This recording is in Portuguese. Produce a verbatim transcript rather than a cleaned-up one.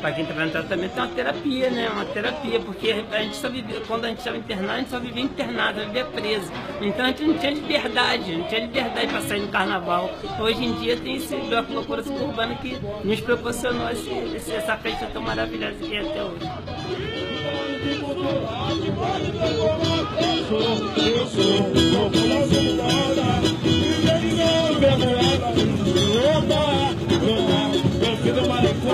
para quem trabalha no tratamento, é uma terapia, né? Uma terapia, porque a gente só vivia, quando a gente estava internado, a gente só vivia internado, vivia preso. Então a gente não tinha liberdade, não tinha liberdade para sair no carnaval. Hoje em dia tem esse bloco Loucura Suburbana que nos proporcionou esse, esse, essa festa tão maravilhosa que é até hoje. Eu sou